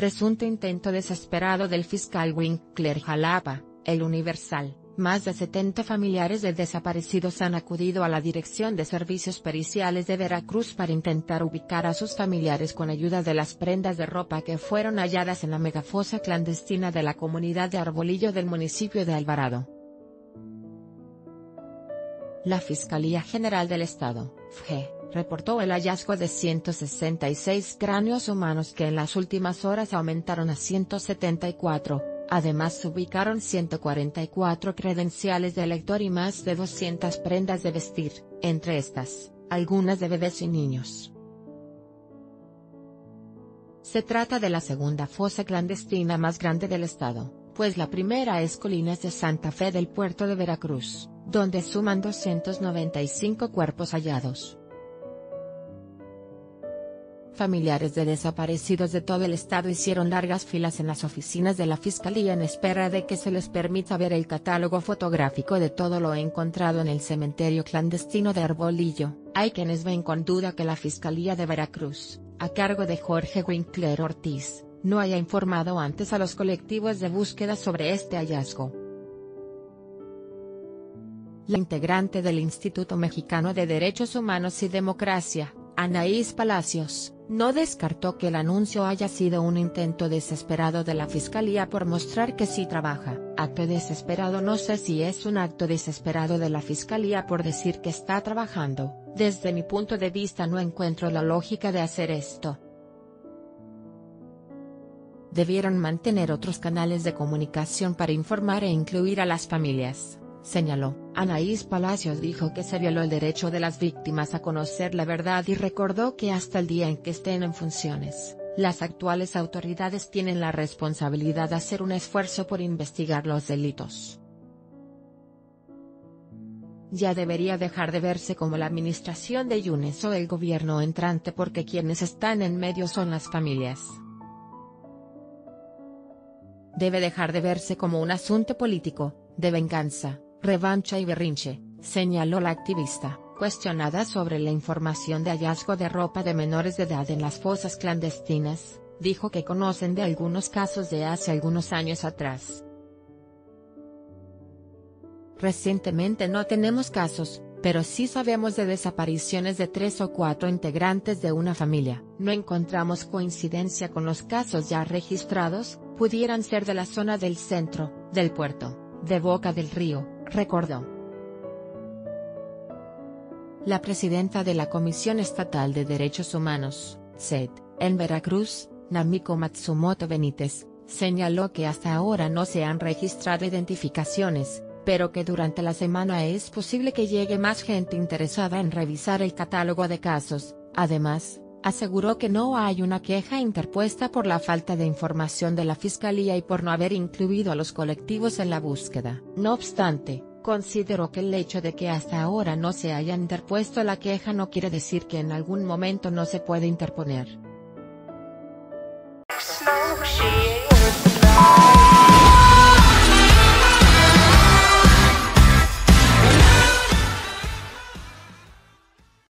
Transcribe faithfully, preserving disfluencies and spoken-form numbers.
presunto intento desesperado del fiscal Winkler Jalapa, El Universal. Más de setenta familiares de desaparecidos han acudido a la Dirección de Servicios Periciales de Veracruz para intentar ubicar a sus familiares con ayuda de las prendas de ropa que fueron halladas en la megafosa clandestina de la comunidad de Arbolillo del municipio de Alvarado. La Fiscalía General del Estado, F G E, reportó el hallazgo de ciento sesenta y seis cráneos humanos que en las últimas horas aumentaron a ciento setenta y cuatro. Además se ubicaron ciento cuarenta y cuatro credenciales de elector y más de doscientas prendas de vestir, entre estas, algunas de bebés y niños. Se trata de la segunda fosa clandestina más grande del estado, pues la primera es Colinas de Santa Fe del puerto de Veracruz, donde suman doscientos noventa y cinco cuerpos hallados. Familiares de desaparecidos de todo el estado hicieron largas filas en las oficinas de la Fiscalía en espera de que se les permita ver el catálogo fotográfico de todo lo encontrado en el cementerio clandestino de Arbolillo. Hay quienes ven con duda que la Fiscalía de Veracruz, a cargo de Jorge Winkler Ortiz, no haya informado antes a los colectivos de búsqueda sobre este hallazgo. La integrante del Instituto Mexicano de Derechos Humanos y Democracia, Anaís Palacios, no descartó que el anuncio haya sido un intento desesperado de la Fiscalía por mostrar que sí trabaja. Acto desesperado. No sé si es un acto desesperado de la Fiscalía por decir que está trabajando. Desde mi punto de vista no encuentro la lógica de hacer esto. Debieron mantener otros canales de comunicación para informar e incluir a las familias, señaló. Anaís Palacios dijo que se violó el derecho de las víctimas a conocer la verdad y recordó que hasta el día en que estén en funciones, las actuales autoridades tienen la responsabilidad de hacer un esfuerzo por investigar los delitos. Ya debería dejar de verse como la administración de Yunes o el gobierno entrante porque quienes están en medio son las familias. Debe dejar de verse como un asunto político, de venganza, revancha y berrinche, señaló la activista. Cuestionada sobre la información de hallazgo de ropa de menores de edad en las fosas clandestinas, dijo que conocen de algunos casos de hace algunos años atrás. Recientemente no tenemos casos, pero sí sabemos de desapariciones de tres o cuatro integrantes de una familia. No encontramos coincidencia con los casos ya registrados, pudieran ser de la zona del centro, del puerto, de Boca del Río, recordó. La presidenta de la Comisión Estatal de Derechos Humanos, C E D, en Veracruz, Namiko Matsumoto Benítez, señaló que hasta ahora no se han registrado identificaciones, pero que durante la semana es posible que llegue más gente interesada en revisar el catálogo de casos. Además, aseguró que no hay una queja interpuesta por la falta de información de la Fiscalía y por no haber incluido a los colectivos en la búsqueda. No obstante, consideró que el hecho de que hasta ahora no se haya interpuesto la queja no quiere decir que en algún momento no se puede interponer.